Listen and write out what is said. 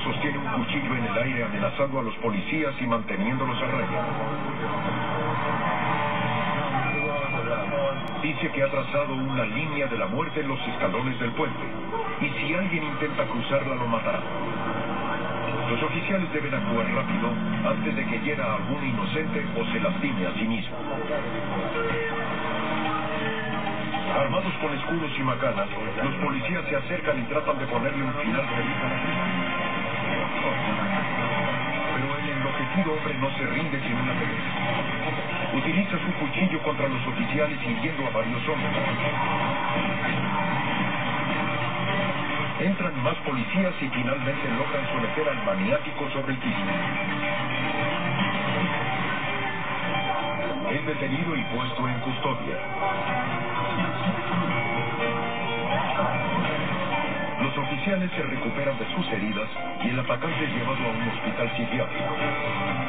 sostiene un cuchillo en el aire amenazando a los policías y manteniéndolos a raya. Dice que ha trazado una línea de la muerte en los escalones del puente, y si alguien intenta cruzarla lo matará. Los oficiales deben actuar rápido antes de que hiera a algún inocente o se lastime a sí mismo. Armados con escudos y macanas, los policías se acercan y tratan de ponerle un final feliz a la fiesta. Pero el enloquecido hombre no se rinde sin una pelea. Utiliza su cuchillo contra los oficiales hiriendo a varios hombres. Entran más policías y finalmente logran someter al maniático sobre el piso. Es detenido y puesto en custodia. Los oficiales se recuperan de sus heridas y el atacante es llevado a un hospital psiquiátrico.